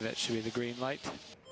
that should be the green light.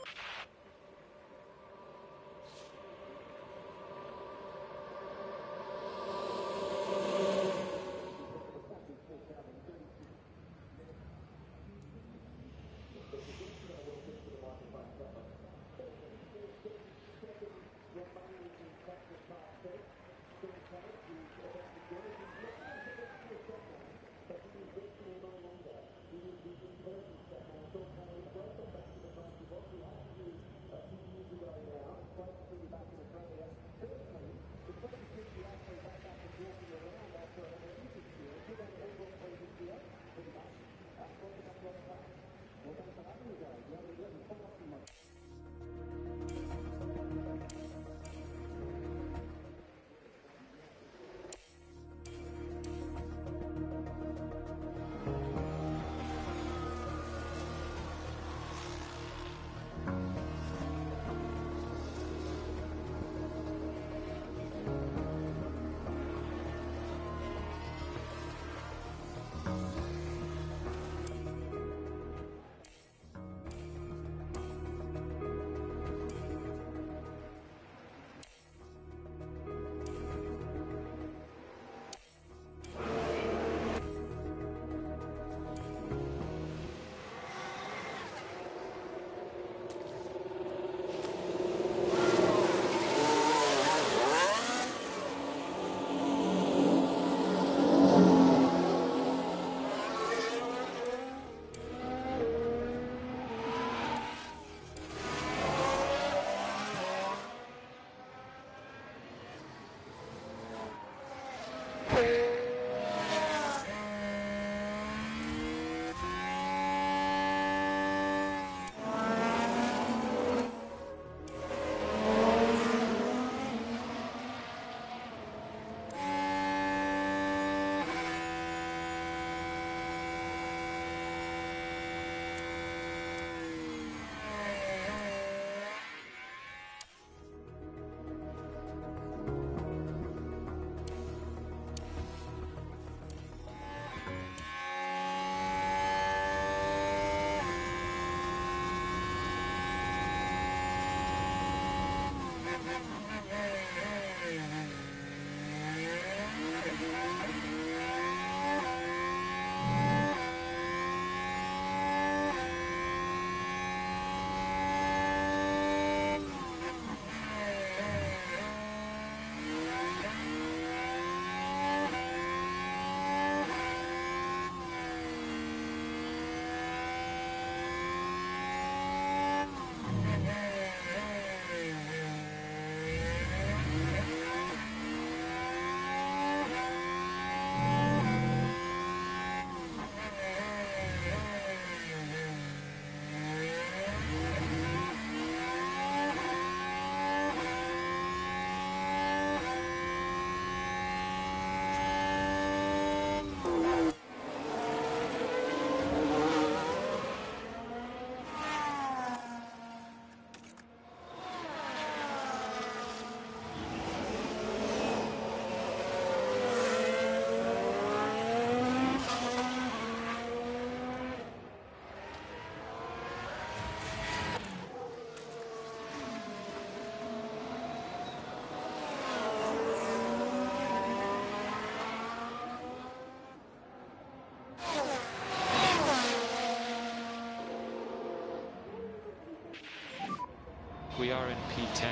We are in P10.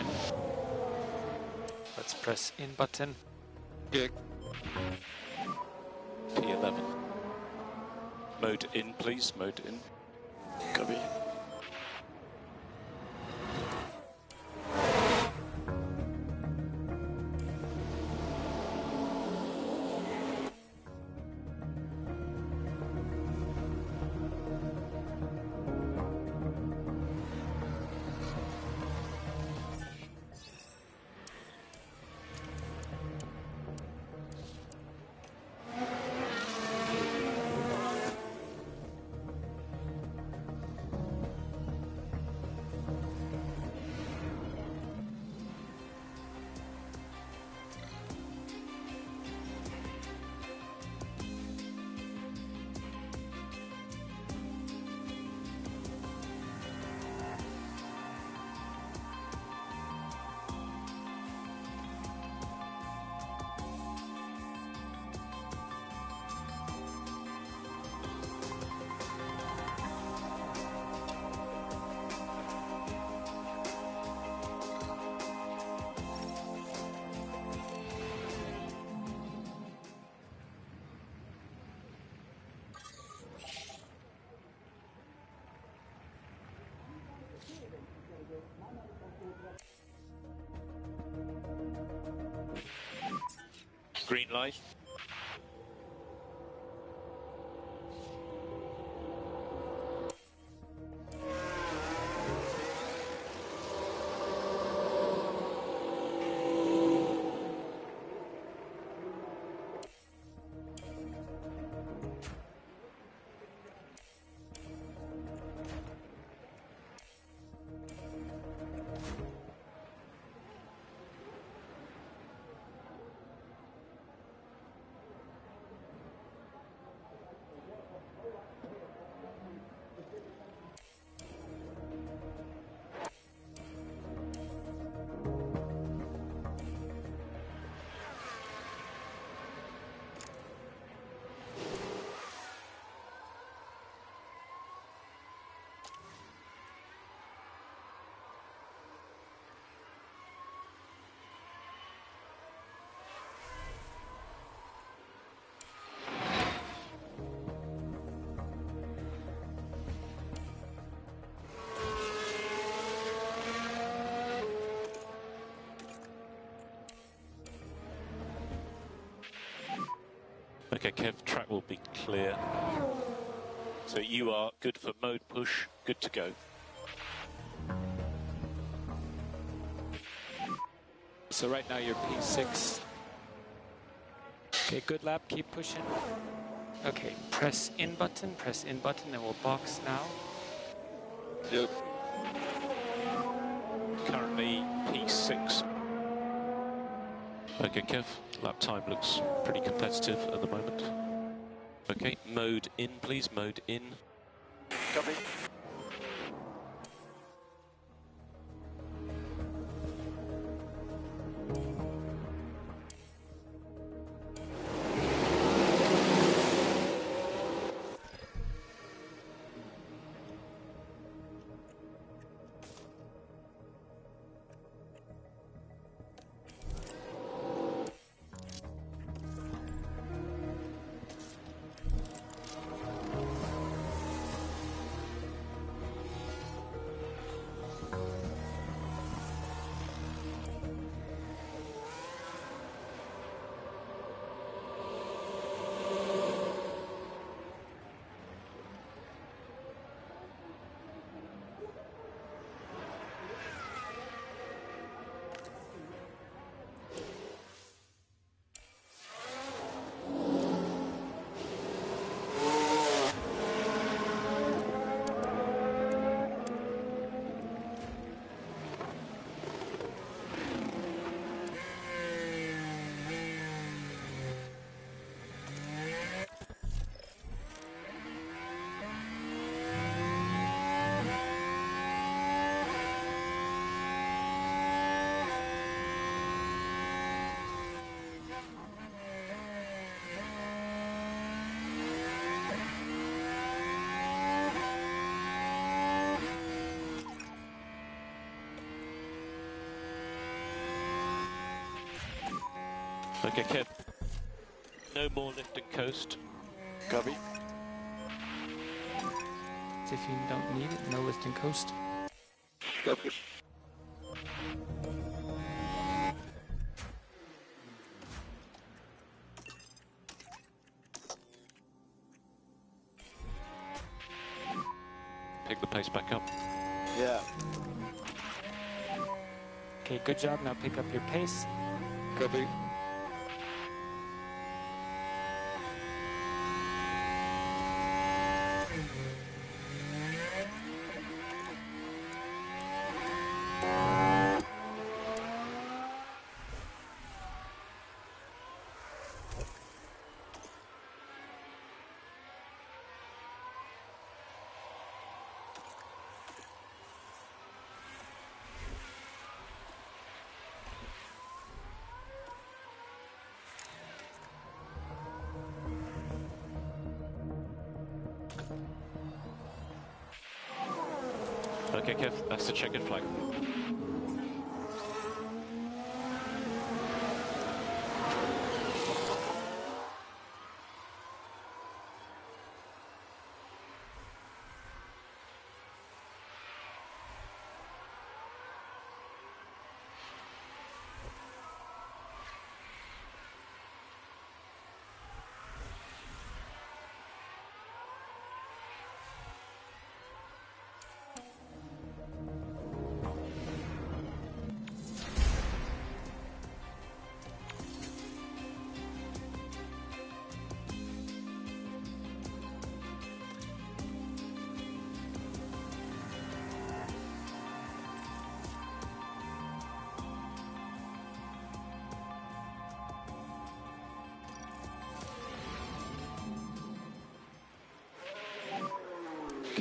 Let's press in button. Good. P11. Mode in, please. Mode in. Copy. Green light. Okay, Kev, track will be clear. So you are good for mode push, good to go. So right now you're P6. Okay, good lap, keep pushing. Okay, press in button, and we'll box now. Yep. Currently P6. Okay, Kev, lap time looks pretty competitive at the moment. Okay, mode in, please, mode in. Copy. Okay, Kev, no more lift and coast. Copy. If you don't need it, no lift and coast. Copy. Pick the pace back up. Yeah. Okay, good job. Now pick up your pace. Copy. Okay, Kev, that's the checkered flag.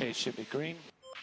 Okay, should be green.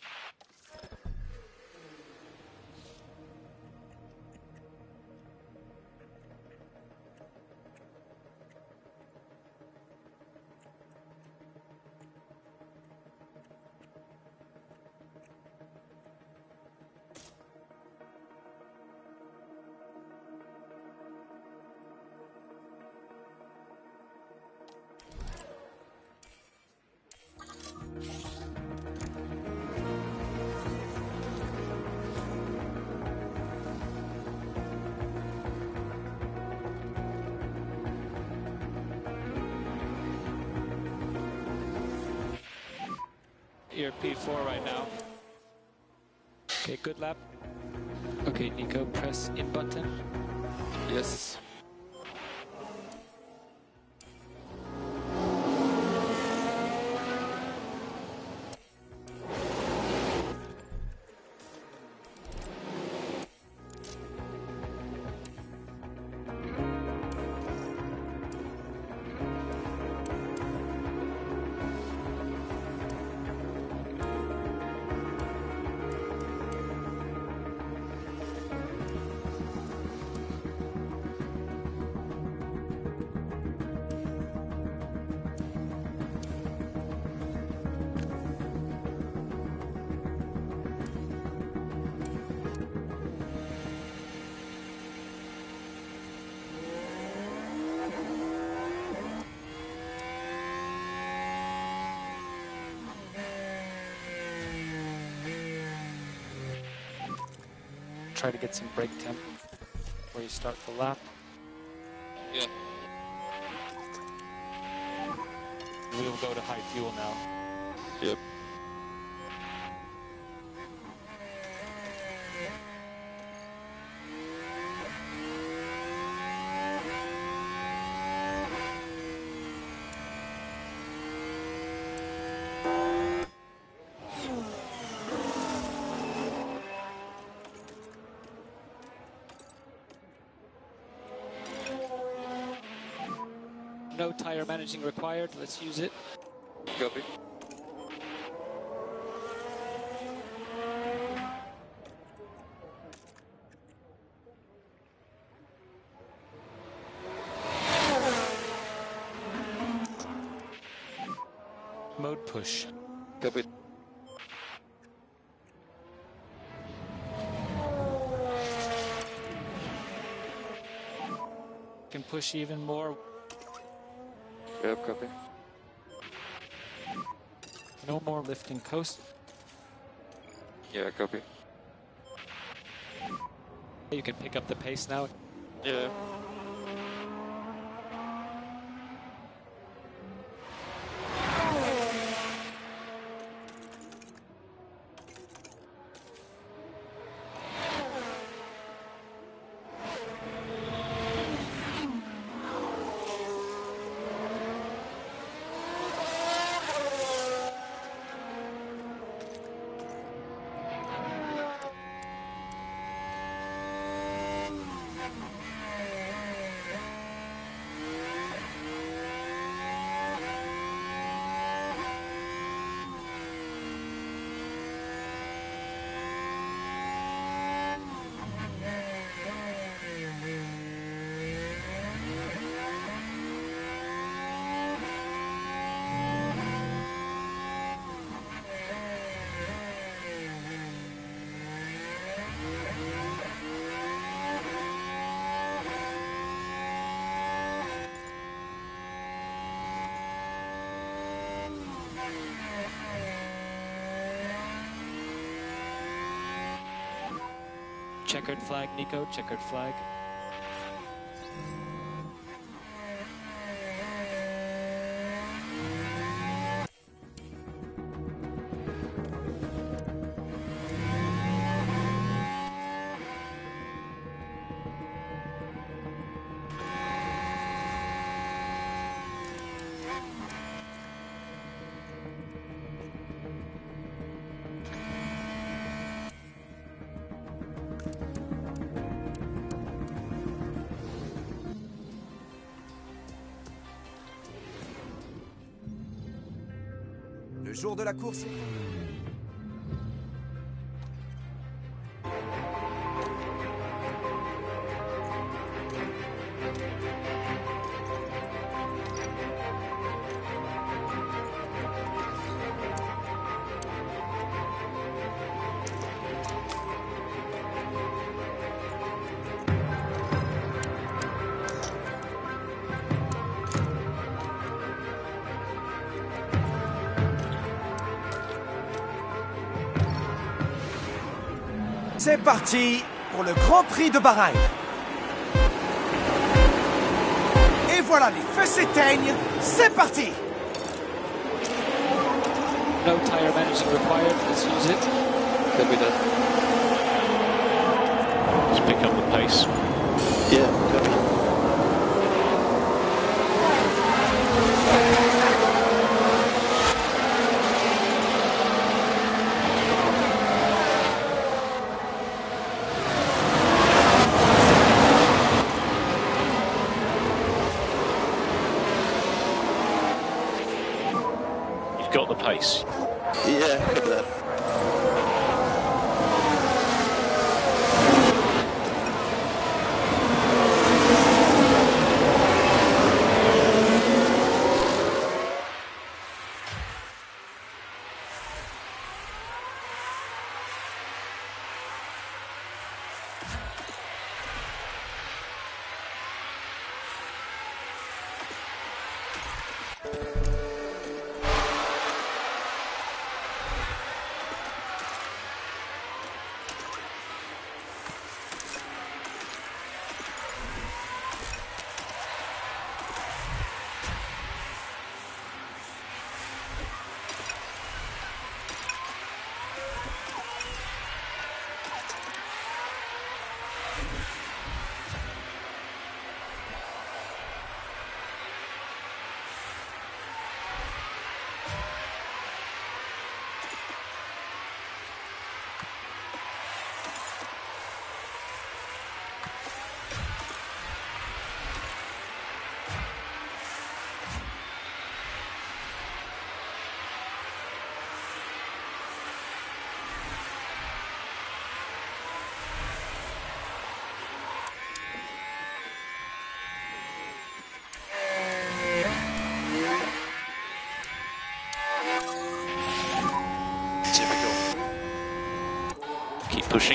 You're P4 right now. Okay, good lap. Okay, Nico, press in button. Yes. Try to get some brake temp before you start the lap. Yeah. We'll go to high fuel now. Yep. No tire managing required. Let's use it. Copy. Mode push. Copy. Can push even more. Yep, copy. No more lifting coast. Yeah, copy. You can pick up the pace now. Yeah. Checkered flag, Nico, checkered flag. Le jour de la course, C'est parti pour le Grand Prix de Bahreïn. Et voilà, les feux s'éteignent. C'est parti. No tire managing required. Let's use it. Copy that. Just pick up the pace. Yeah, copy. You've got the pace. Yeah, copy that. Keep pushing.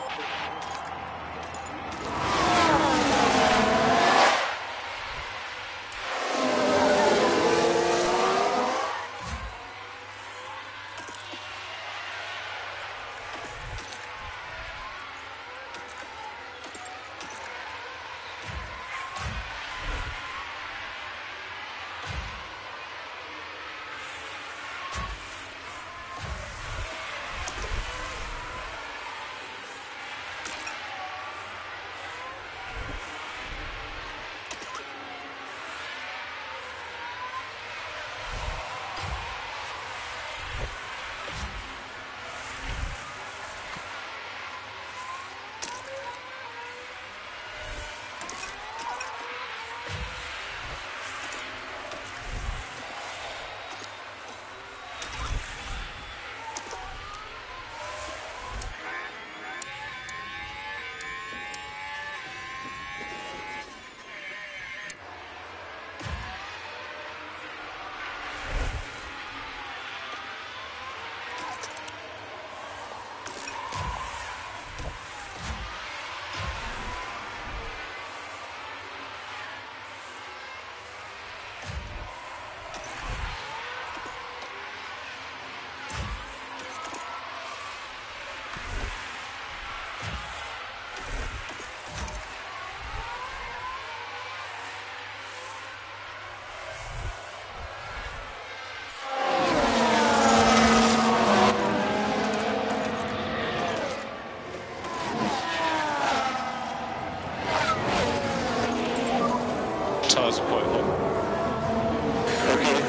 Tyres are quite hot. Okay.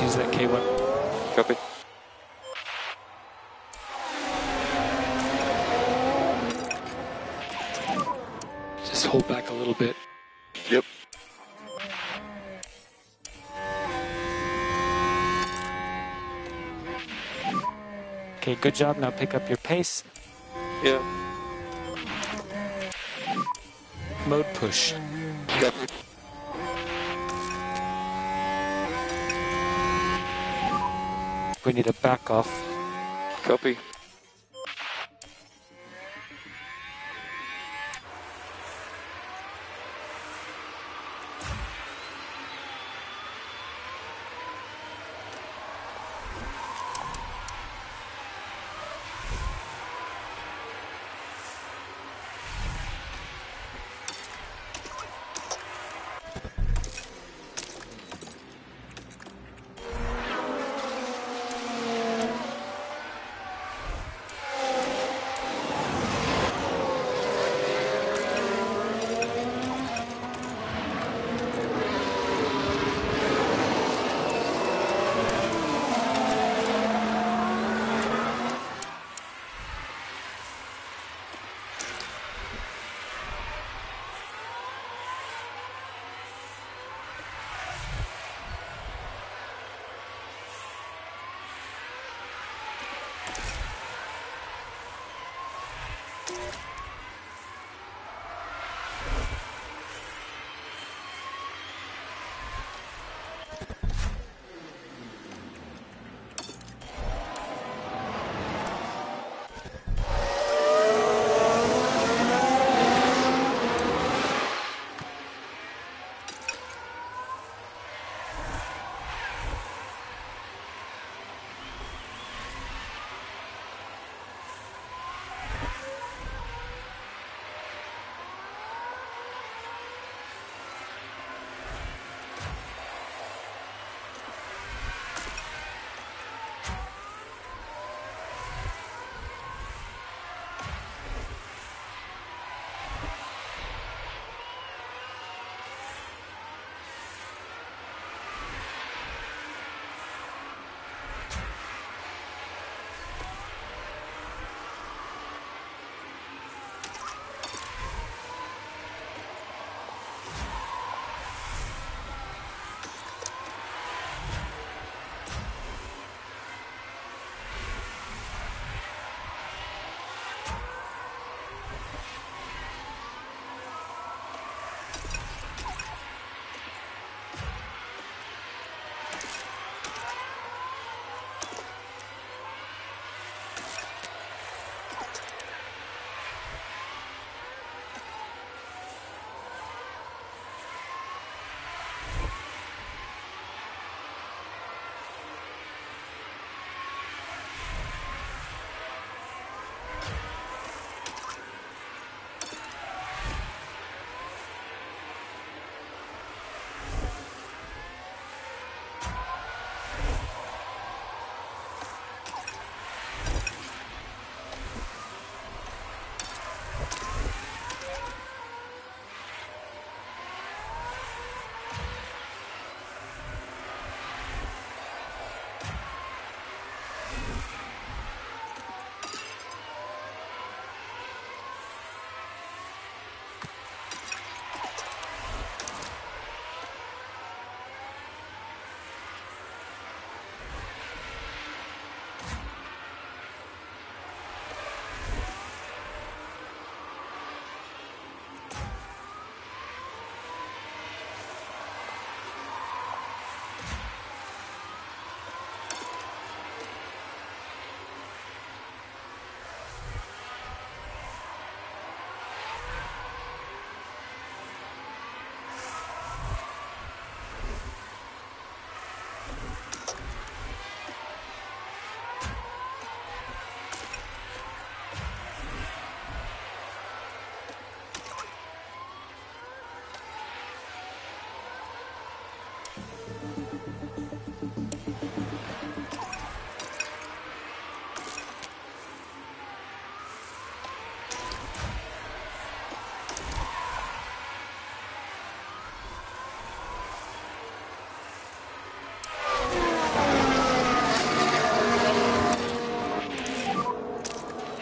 use that K1. Copy. Just hold back a little bit. Yep. Okay, good job. Now pick up your pace. Yeah. Mode push. Copy. We need a back off. Copy.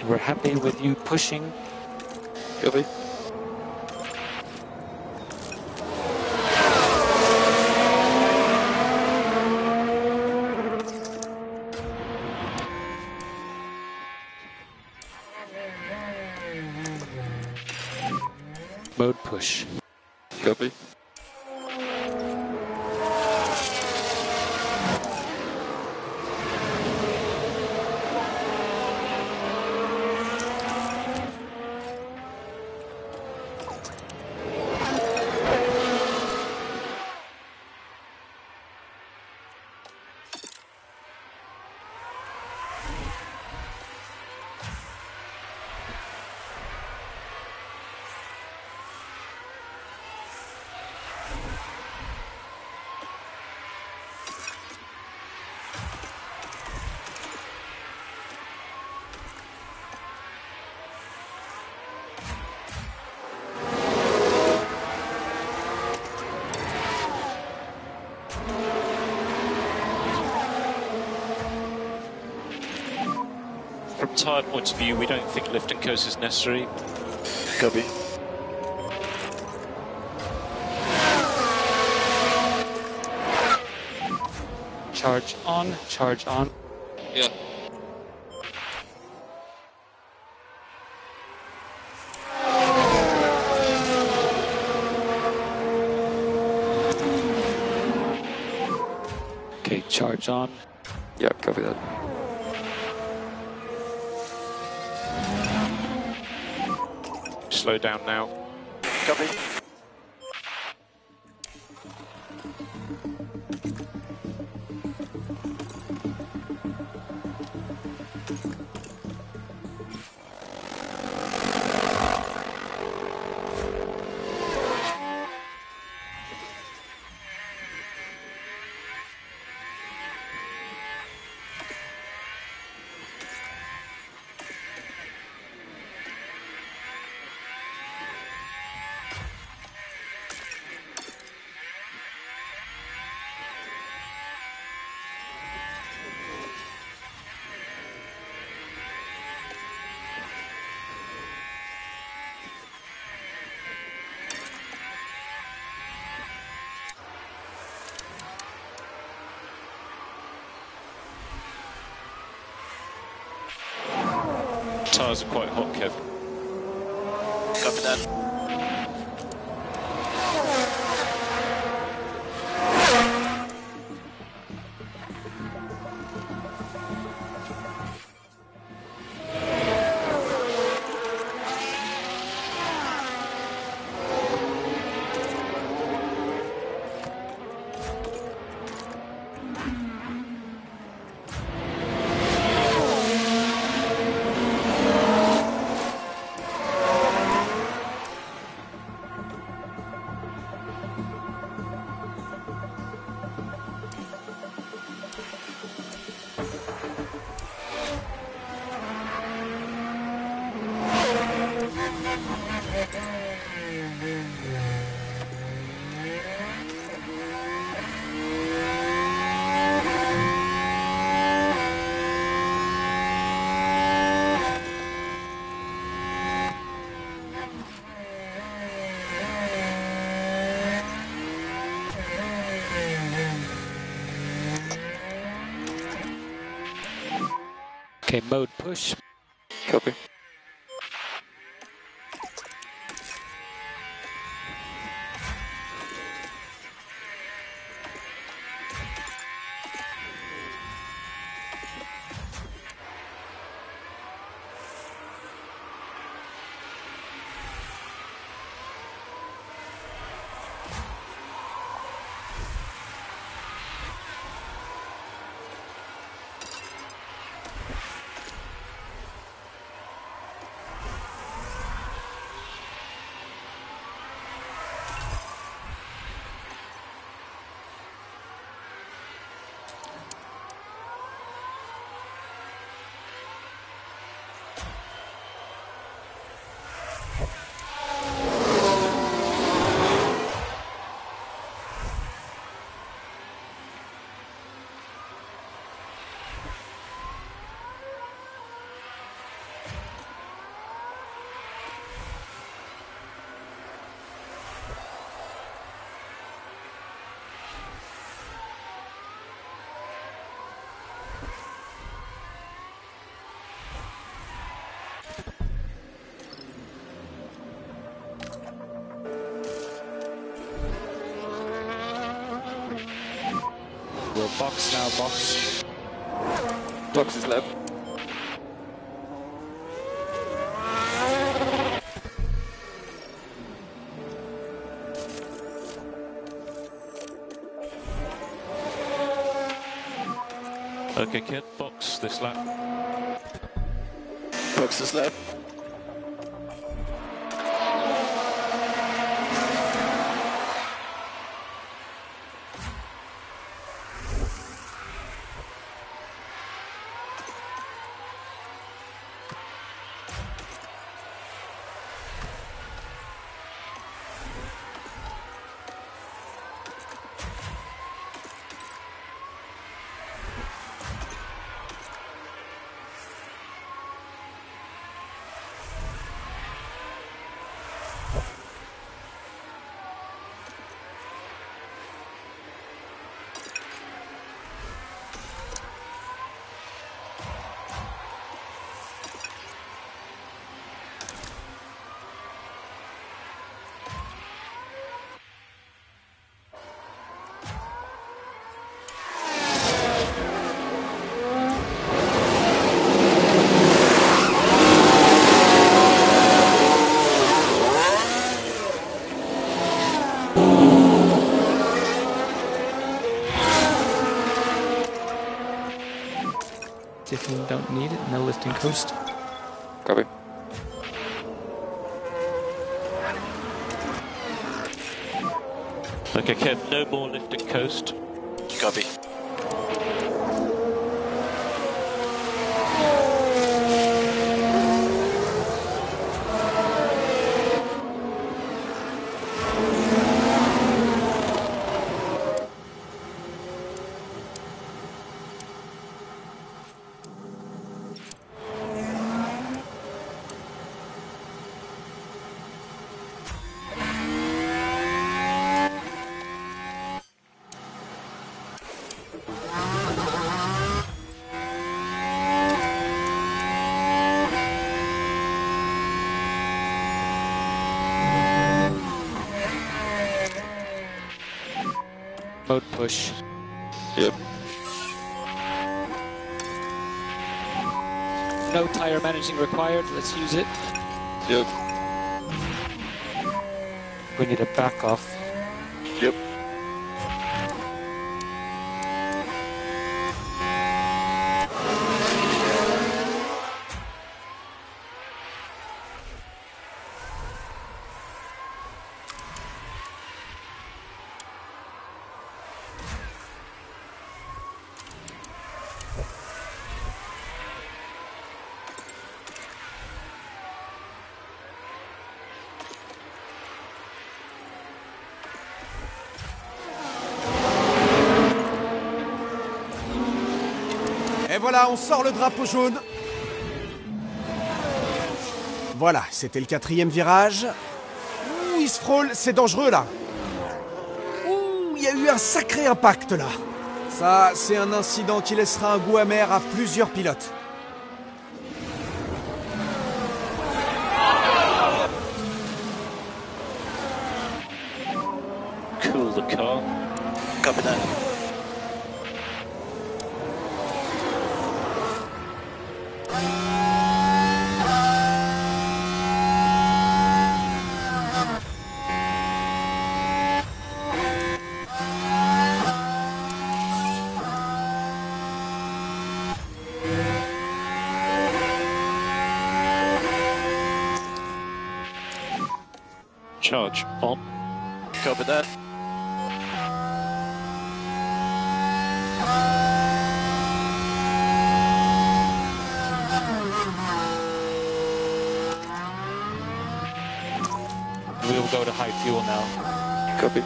We're happy with you pushing. Copy. Mode push. Copy. From tyre points of view, we don't think lift and coast is necessary. Copy. Charge on, charge on. Yeah. Okay, charge on. Yeah, copy that. Slow down now. Copy. Tyres are quite hot, Kev. Copy that. Okay, mode push. Copy. Box now, box. Box is left. Okay, kid, box this lap. Box is left. If you don't need it, no lifting coast. Copy. Okay, Kev, no more lifting coast. Copy. Mode push. Yep. No tire managing required. Let's use it. Yep. We need a back off. Yep. Et voilà, on sort le drapeau jaune. Voilà, c'était le 4e virage. Ouh, il se frôle, c'est dangereux là. Ouh, il y a eu un sacré impact là. Ça, c'est un incident qui laissera un goût amer à plusieurs pilotes. Cool the car. Copy that. Charge on. Copy that. We will go to high fuel now. Copy.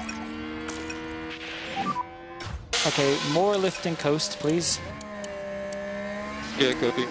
Okay, more lifting coast, please. Yeah, copy.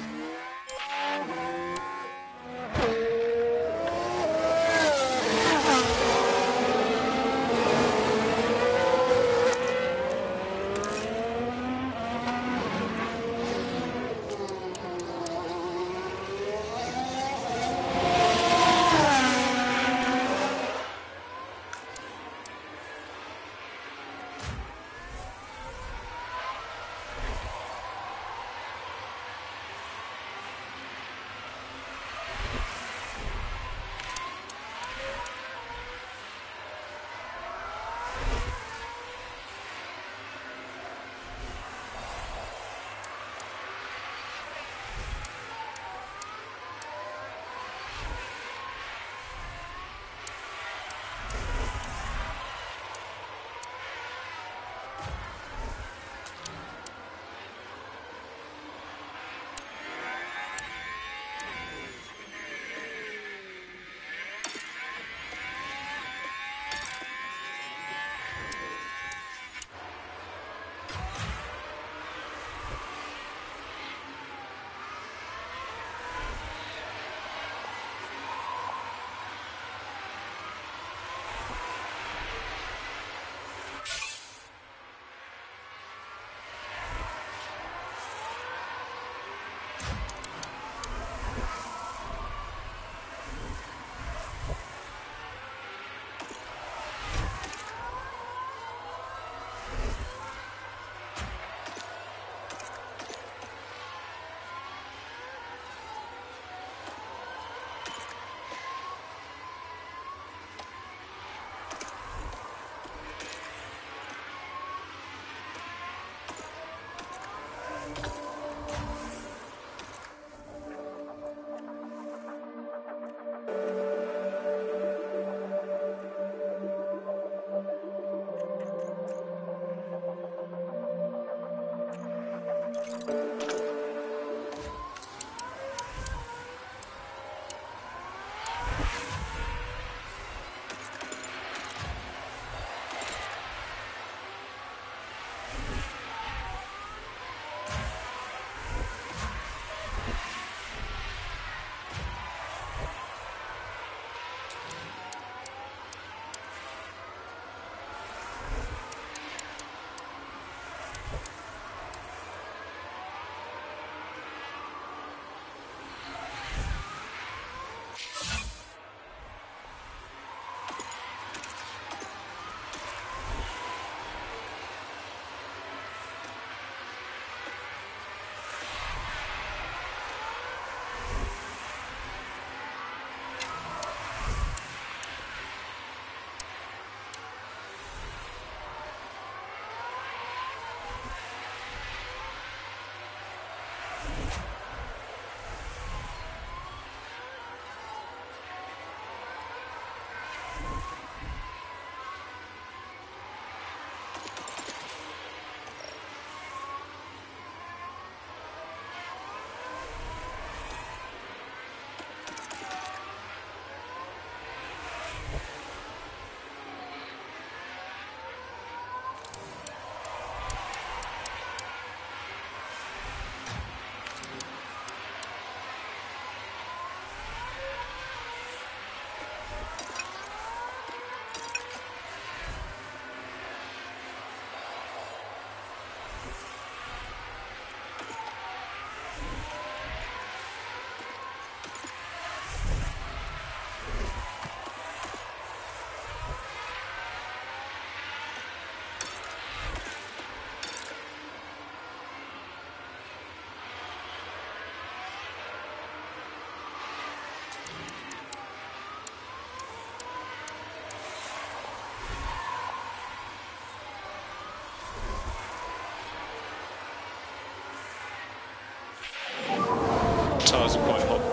Tyres are quite hot.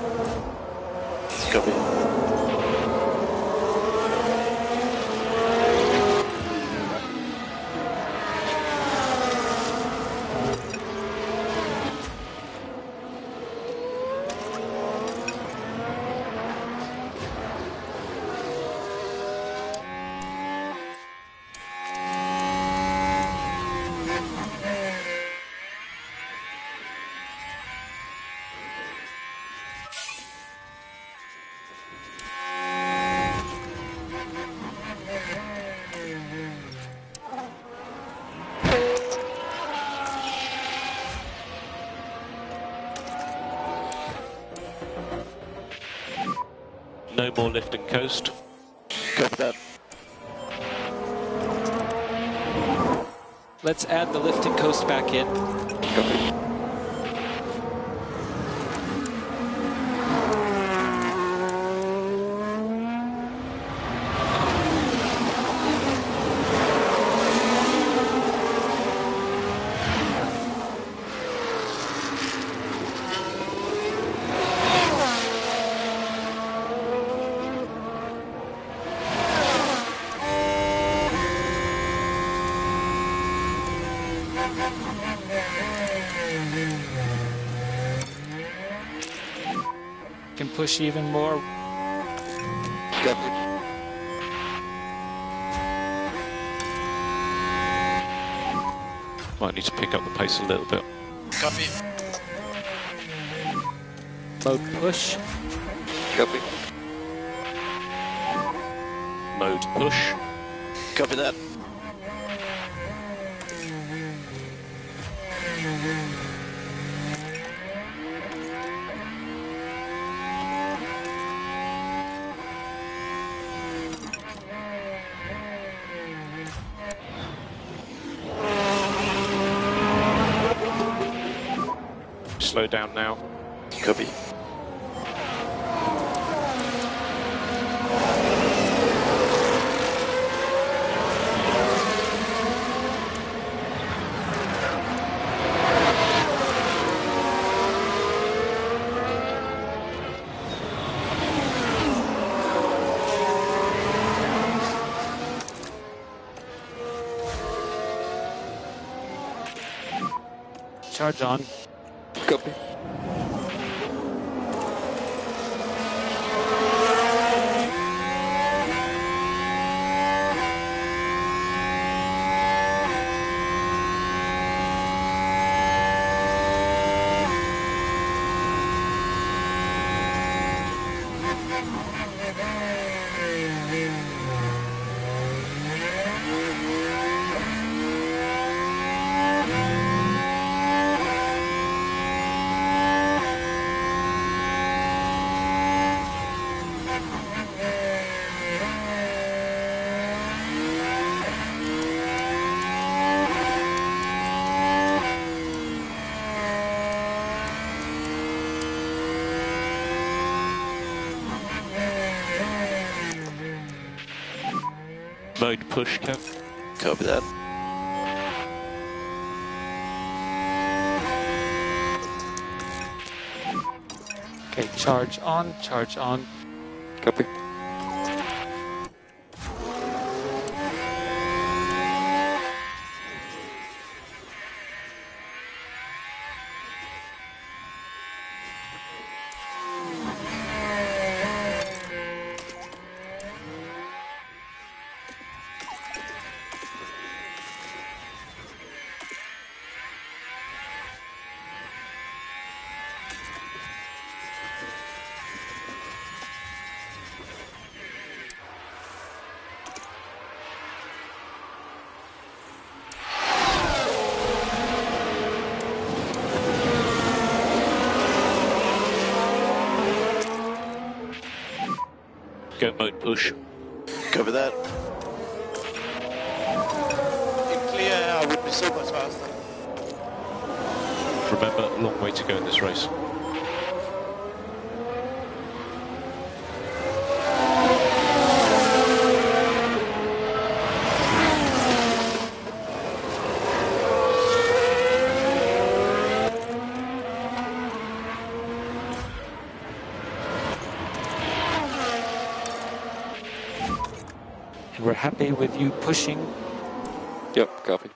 Copy. No more lift and coast. Copy that. Let's add the lift and coast back in. Copy. Can push even more. Copy. Might need to pick up the pace a little bit. Copy. Mode push. Copy. Mode push. Copy that. Slow down now. Copy. Charge on. Copy. Mode push, Kev. Copy that. Okay, charge on, charge on. Copy. Go mode push. Copy that. In clear air, I would be so much faster. Remember, long way to go in this race. And we're happy with you pushing. Yep, copy.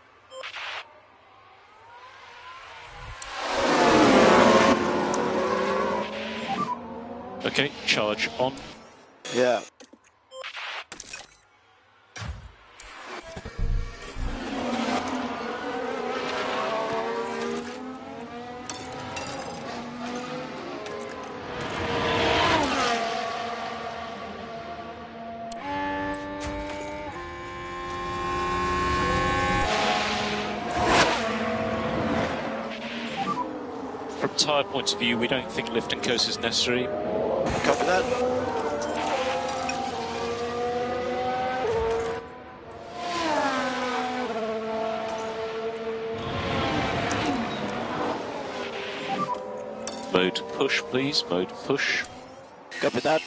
Okay, charge on. Yeah. From tyre point of view, we don't think lift and coast is necessary. Copy that. Mode push, please. Mode push. Copy that.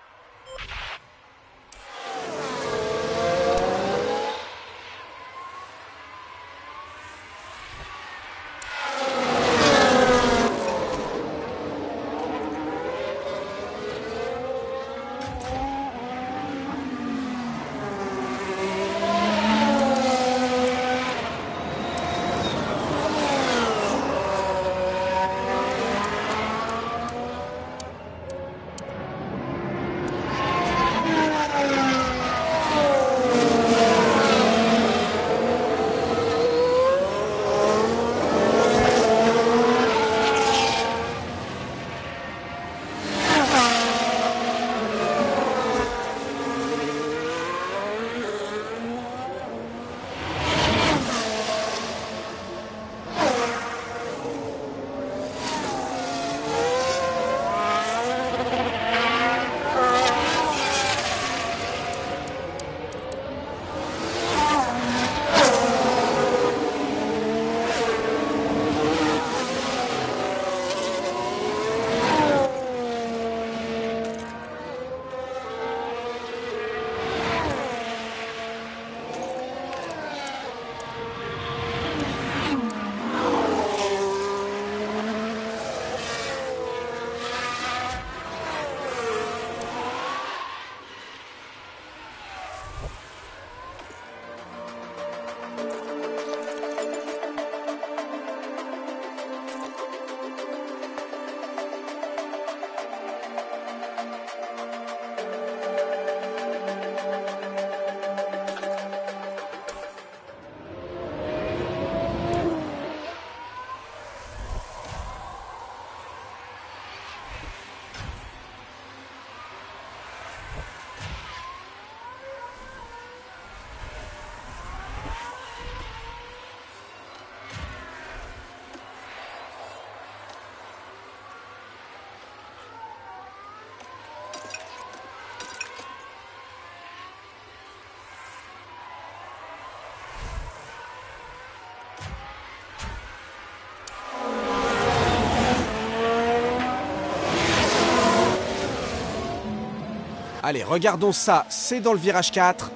Allez, regardons ça, c'est dans le virage 4.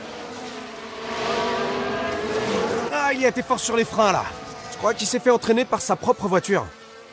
Ah, il a été fort sur les freins là. Je crois qu'il s'est fait entraîner par sa propre voiture.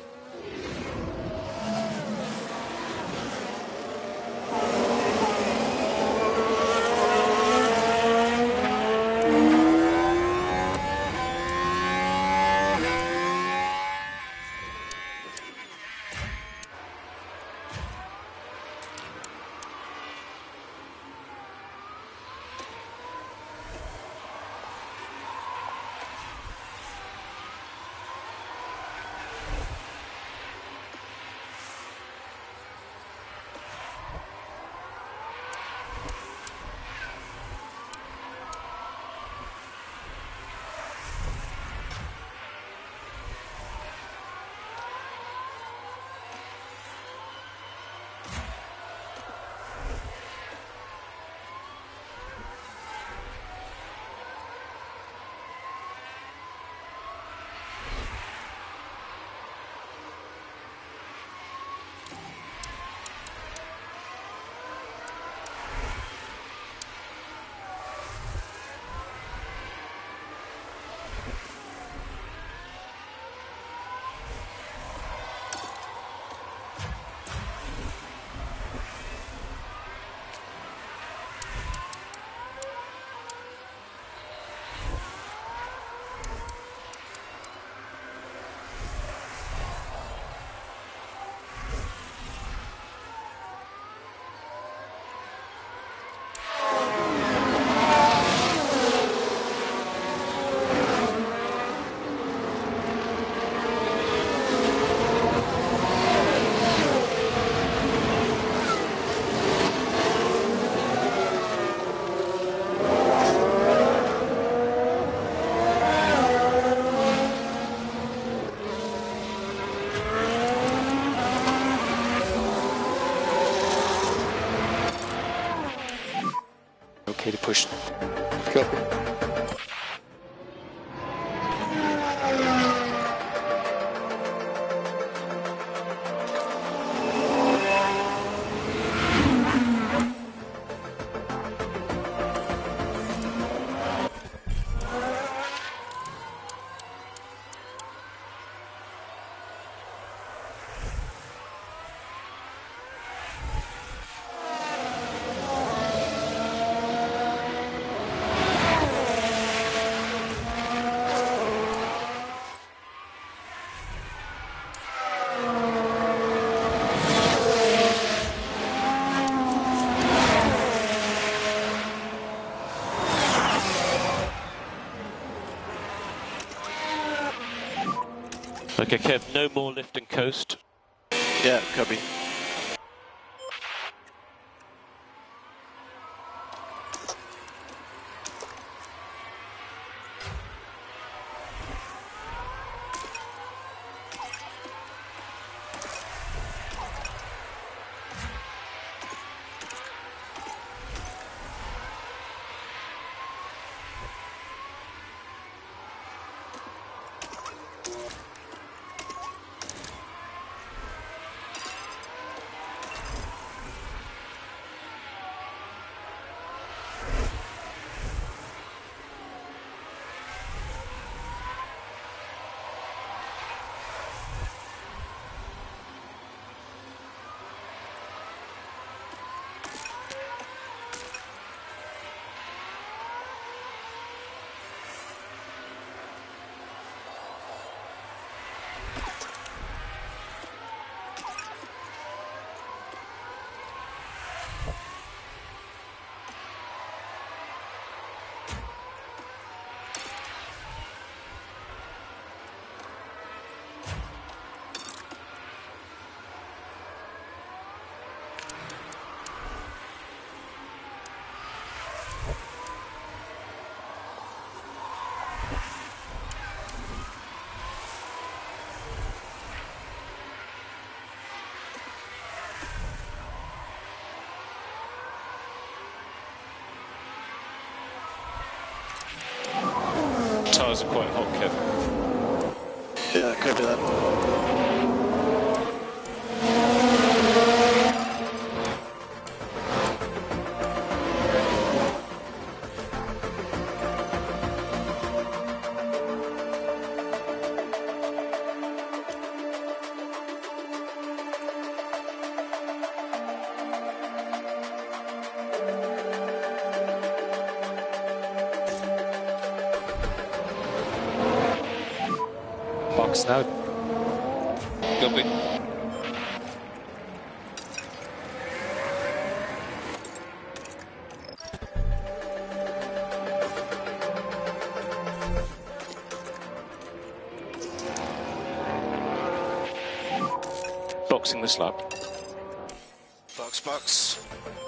Okay to push. Copy. Okay, Kev, no more lift and coast. Yeah, copy. Tyres are quite hot, Kev. Yeah, copy that. Box now. Copy. Boxing this lap. Box, box.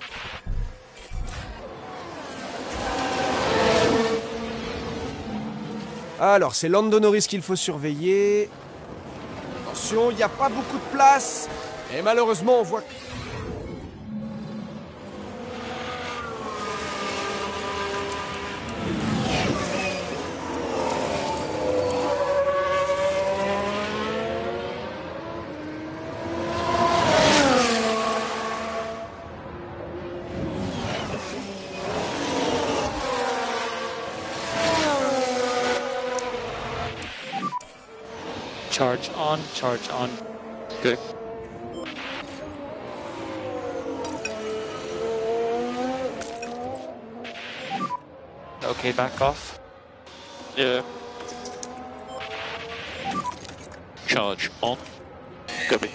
Alors, c'est Lando Norris qu'il faut surveiller. Attention, il n'y a pas beaucoup de place. Et malheureusement, on voit... Charge on, charge on. Good. Okay, back off. Yeah, Charge on. copy.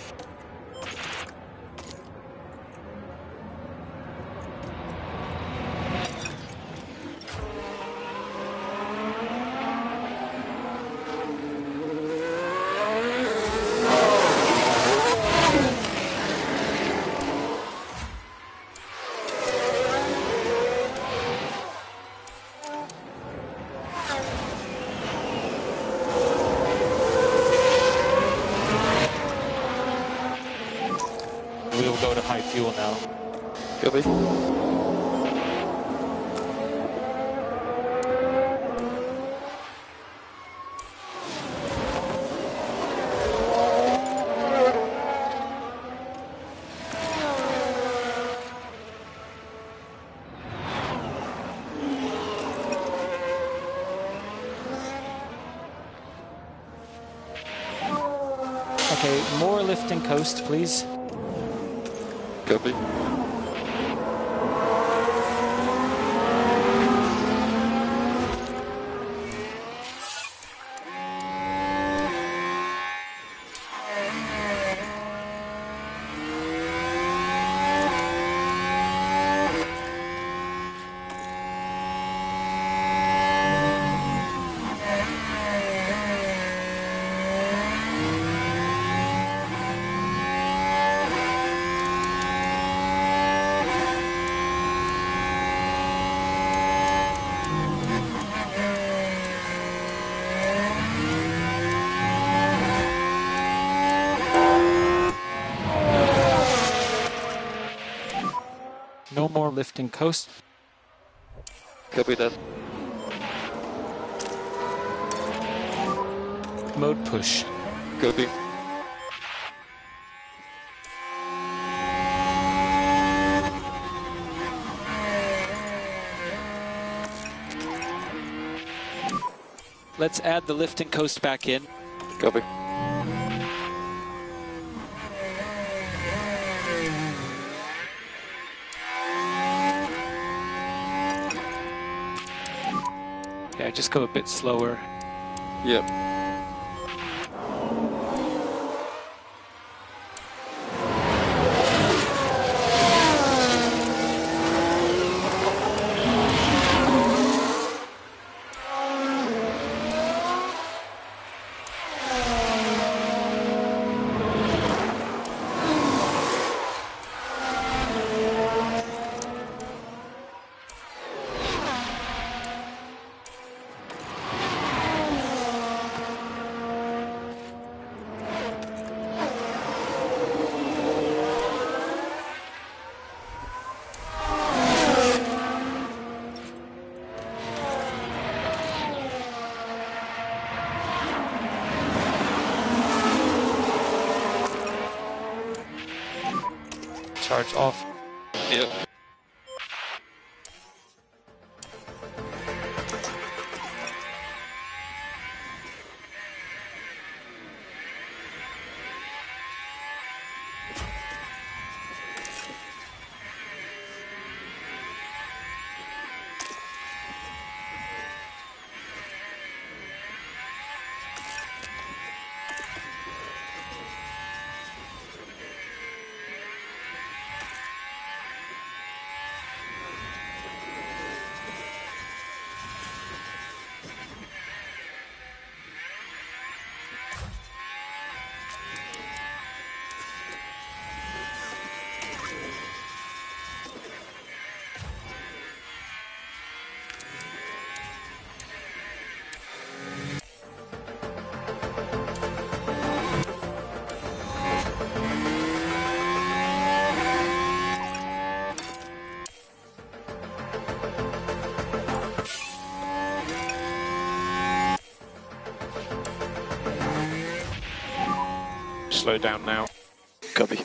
We'll go to high fuel now. Copy. Okay, more lift and coast, please. Copy. lift and coast. Copy that. Mode push. Copy. Let's add the lift and coast back in. Copy. Yeah, just go a bit slower. Yep. Charge off. Yep. Slow down now. Copy.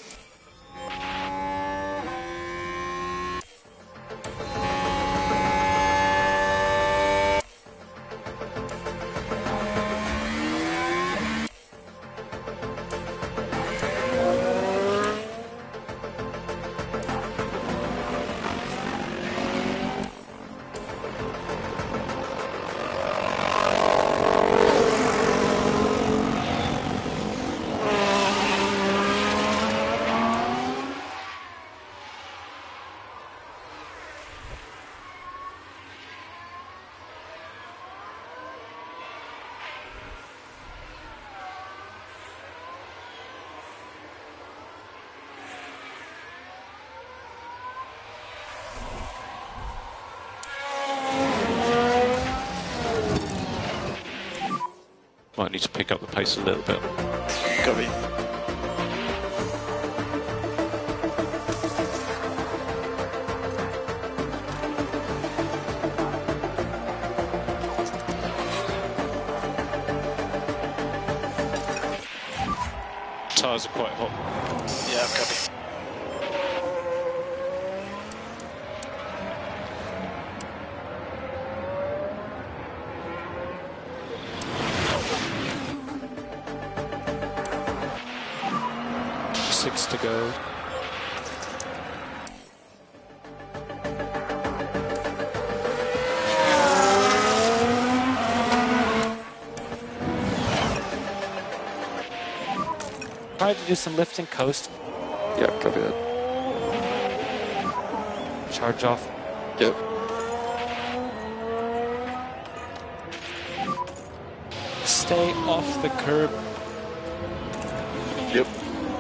Might need to pick up the pace a little bit. Copy. Tyres are quite hot. Yeah, copy. Six to go. Try to do some lift and coast. Yeah, copy that. Charge off. Yep. Stay off the curb. Yep.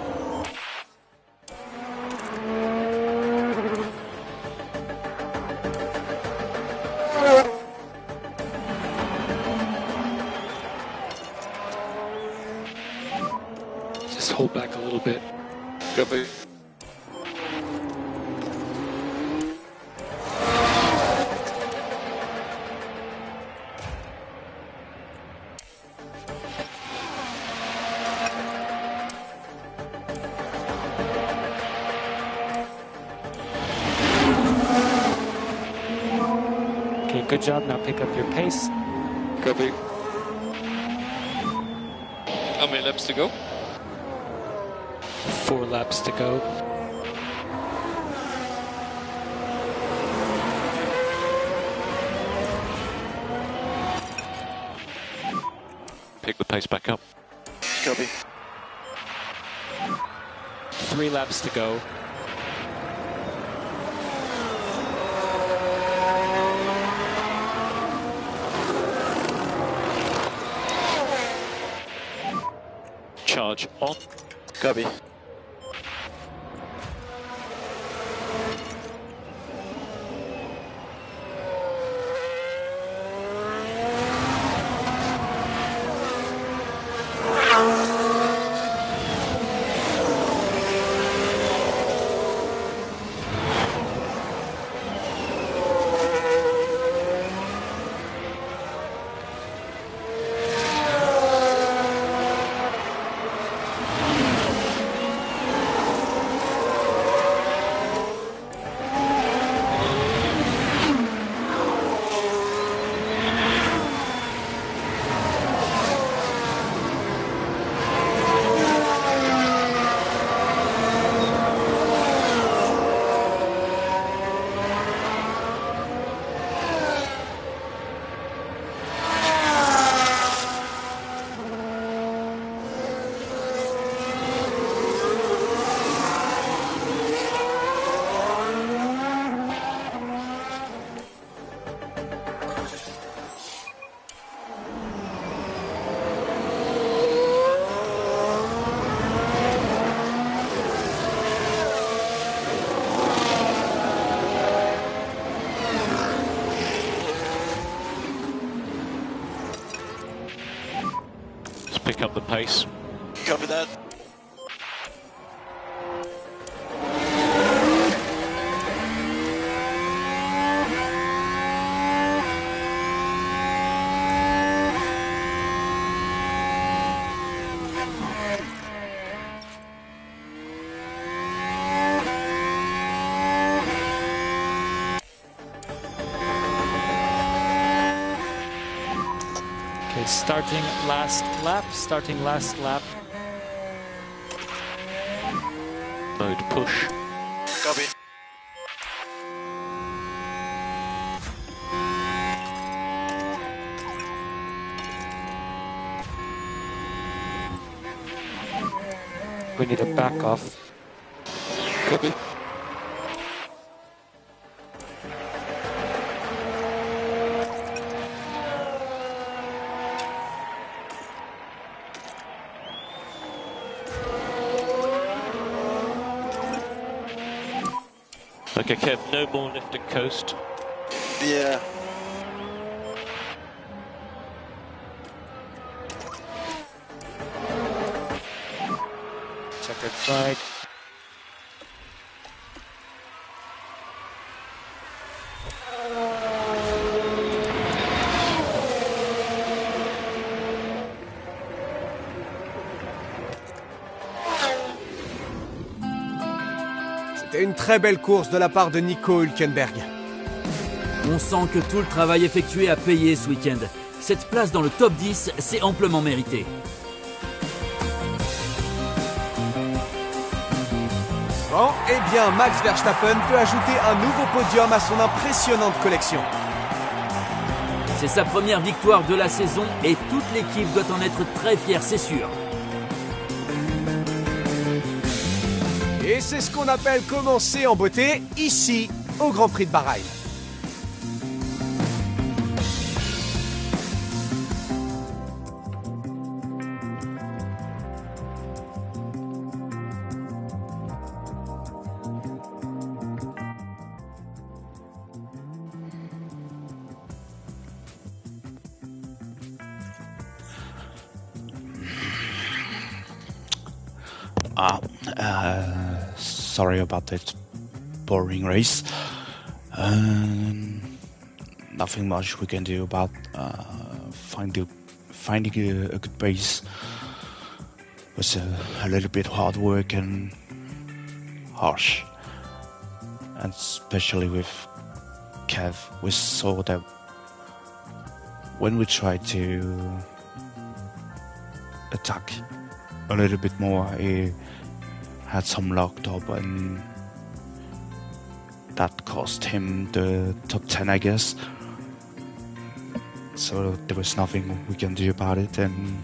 Just hold back a little bit. Copy. Good job. Now pick up your pace. Copy. How many laps to go? 4 laps to go. Pick the pace back up. Copy. 3 laps to go. Charge on. Copy. Pick up the pace. Copy that. Okay, starting last lap. Mode push. Copy. We need to back off. Copy. Okay, Kev, no more lift and coast. Yeah. Checkered flag. C'était une très belle course de la part de Nico Hülkenberg. On sent que tout le travail effectué a payé ce week-end. Cette place dans le top 10, c'est amplement mérité. Bon, eh bien, Max Verstappen peut ajouter un nouveau podium à son impressionnante collection. C'est sa première victoire de la saison et toute l'équipe doit en être très fière, c'est sûr. Et c'est ce qu'on appelle commencer en beauté, ici, au Grand Prix de Bahreïn. Sorry about that boring race. Nothing much we can do about finding a good pace. It was a little bit hard work and harsh. And especially with Kev, we saw that when we tried to attack a little bit more, he had some locked up, and that cost him the top 10, I guess. So there was nothing we can do about it, and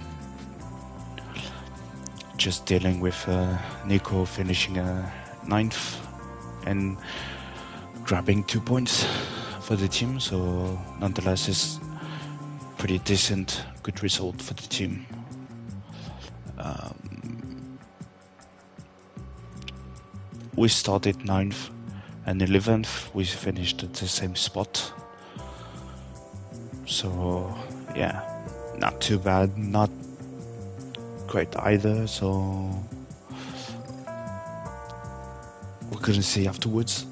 just dealing with Nico finishing 9th and grabbing 2 points for the team. So nonetheless, it's pretty decent, good result for the team. We started 9th and 11th. We finished at the same spot. So yeah, not too bad, not great either. So we couldn't see afterwards.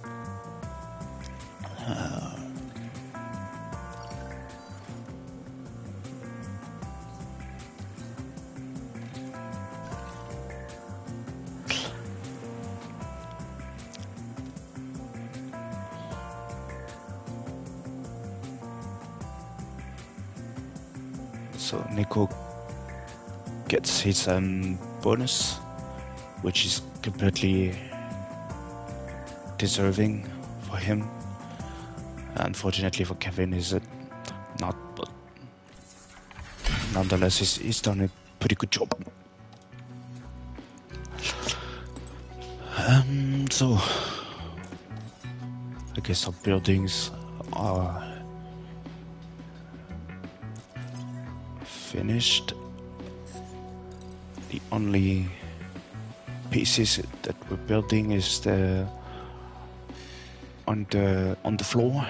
So Nico gets his bonus, which is completely deserving for him. Unfortunately for Kevin, is it not? But nonetheless, he's done a pretty good job. So I guess our buildings are finished. The only pieces that we're building is the on the floor.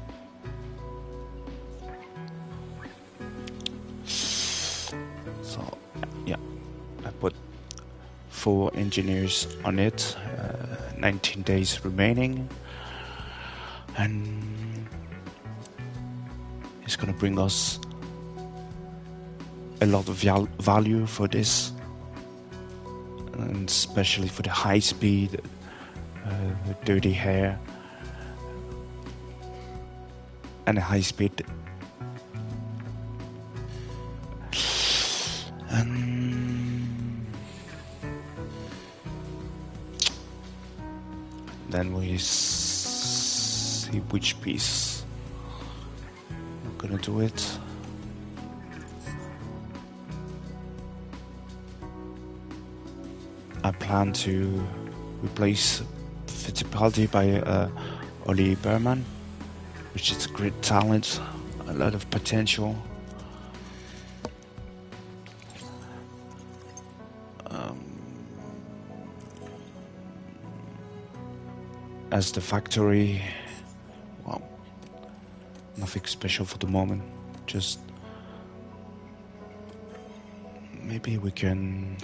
So yeah, I put 4 engineers on it. 19 days remaining, and it's gonna bring us a lot of value for this, and especially for the high speed, the dirty hair, and the high speed. And then we see which piece we're gonna do it. I plan to replace Fittipaldi by Oli Berman, which is great talent, a lot of potential. As the factory, well, nothing special for the moment, just maybe we can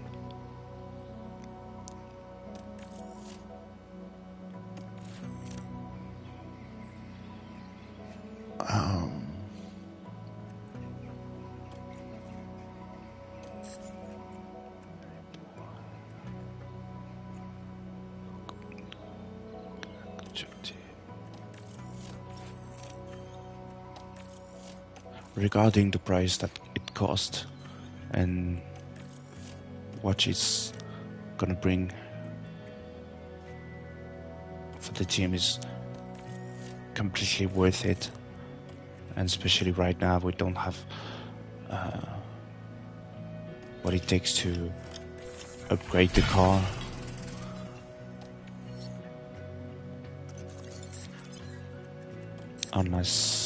regarding the price that it cost and what it's gonna bring for the team is completely worth it. And especially right now, we don't have what it takes to upgrade the car. Unless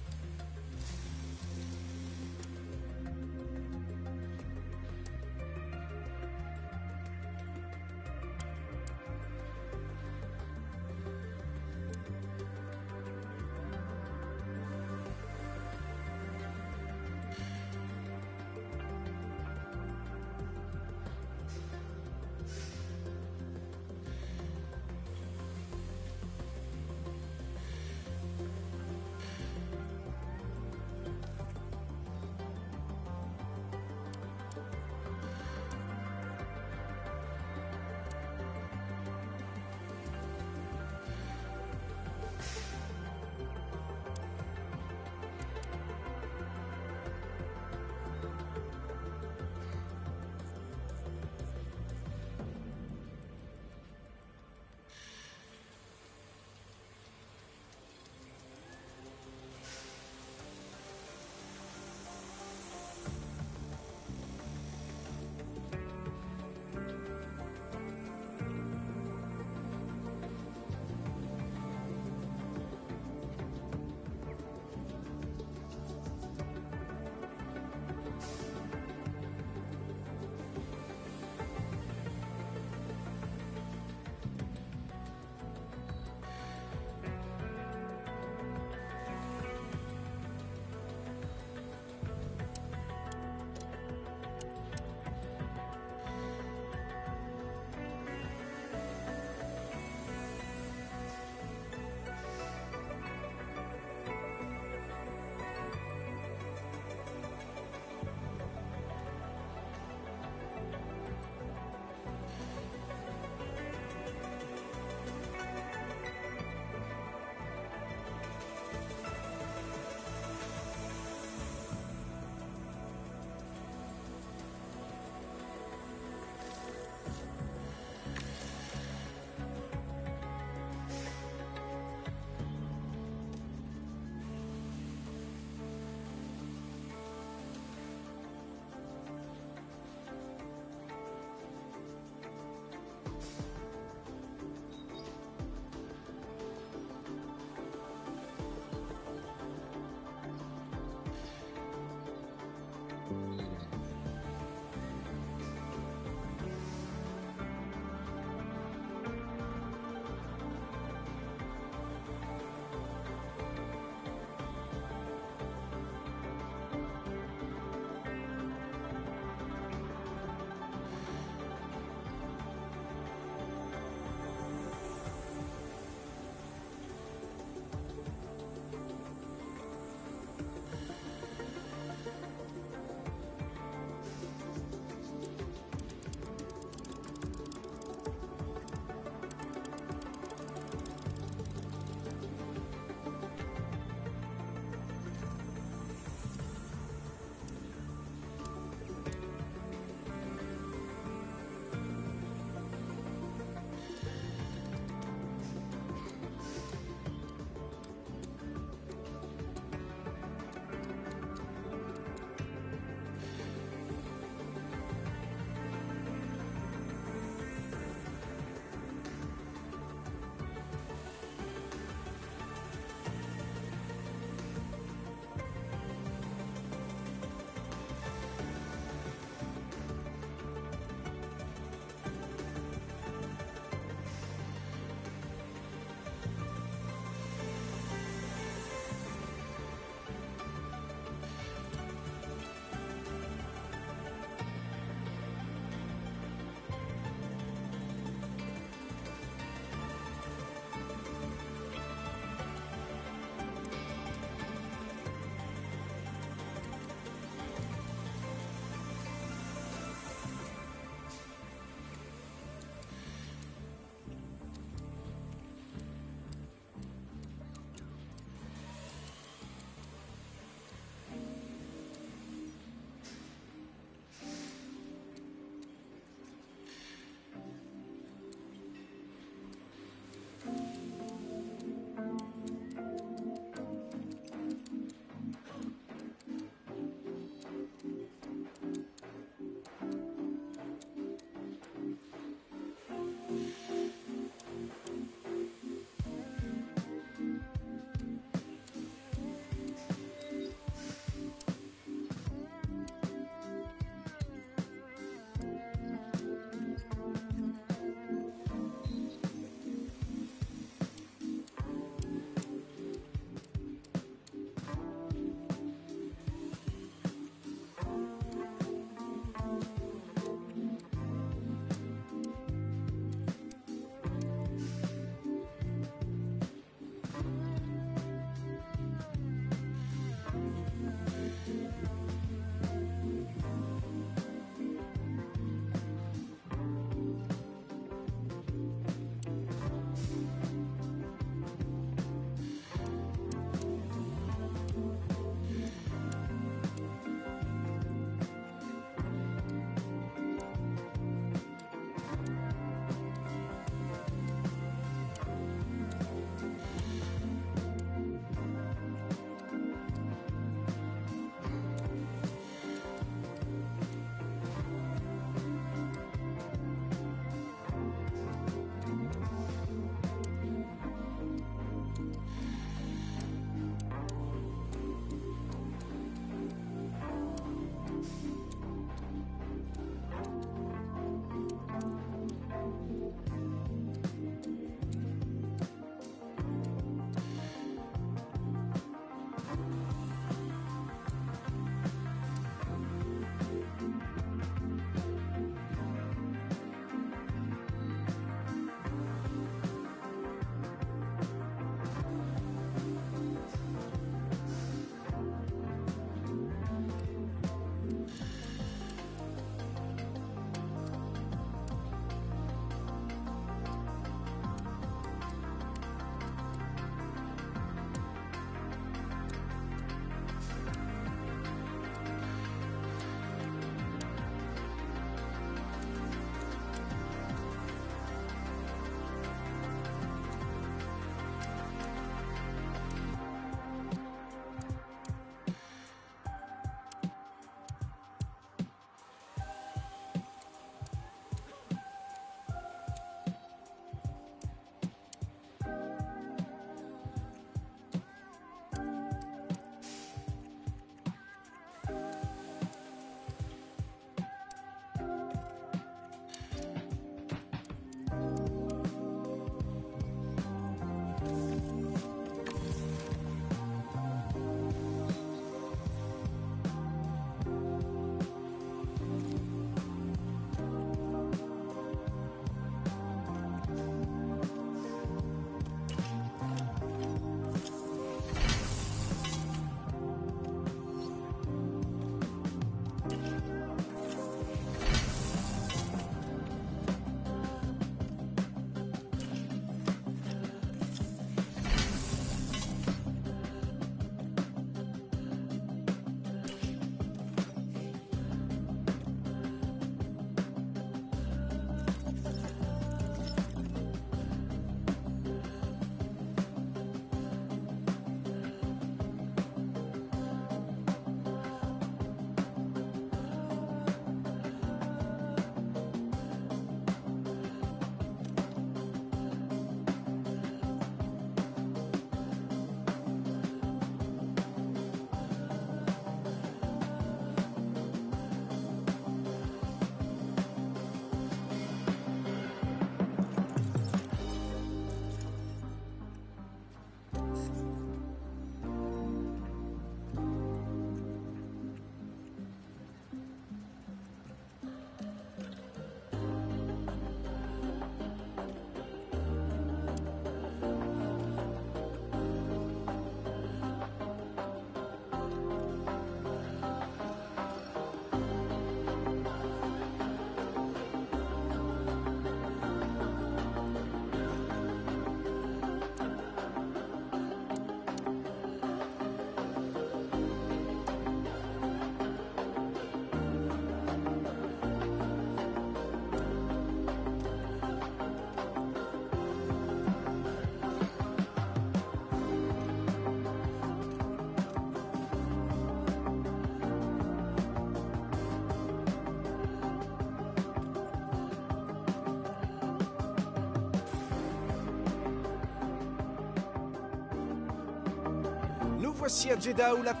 nous voici à Jeddah où la